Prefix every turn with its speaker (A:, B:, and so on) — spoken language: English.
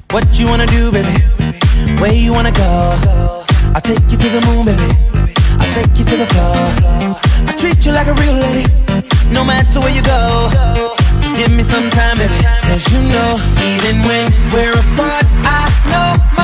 A: What you wanna do, baby? Where you wanna go? I'll take you to the moon, baby. I'll take you to the floor. I treat you like a real lady, no matter where you go. Just give me some time, baby. Cause you know, even when we're apart, I know